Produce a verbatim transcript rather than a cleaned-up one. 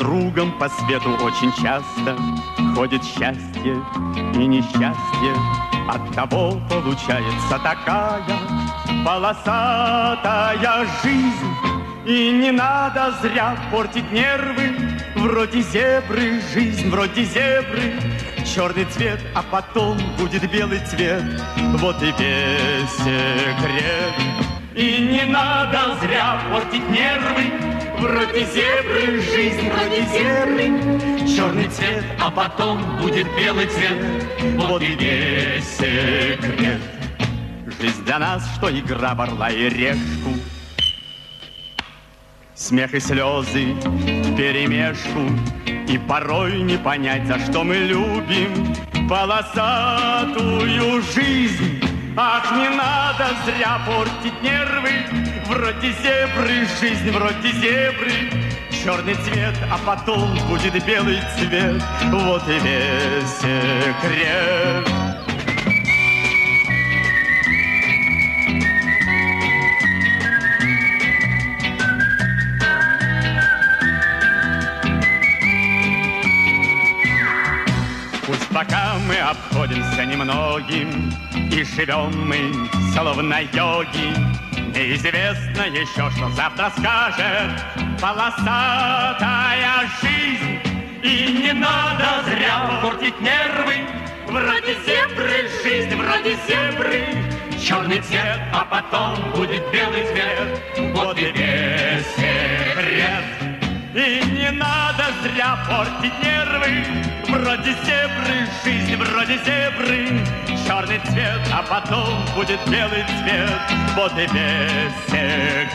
другом по свету очень часто ходит счастье и несчастье. Оттого получается такая полосатая жизнь. И не надо зря портить нервы. Вроде зебры, жизнь вроде зебры. Черный цвет, а потом будет белый цвет. Вот и весь секрет. И не надо зря портить нервы. Вроде зебры, жизнь вроде зебры. Черный цвет, а потом будет белый цвет. Вот и весь секрет. Жизнь для нас, что игра в орла и решку. Смех и слезы вперемешку. И порой не понять, за что мы любим полосатую жизнь. Ах, не надо зря портить нервы. Вроде зебры, жизнь вроде зебры. Черный цвет, а потом будет белый цвет. Вот и весь секрет. Пусть пока мы обходимся немногим и живем мы словно йоги, неизвестно еще, что завтра скажет полосатая жизнь. И не надо зря портить нервы. Вроде зебры, жизнь вроде зебры. Черный цвет, а потом будет белый цвет. Вот и весь секрет. И не надо зря портить нервы. Вроде зебры, жизнь вроде зебры. Черный цвет, а потом будет белый цвет. Вот и весь секрет.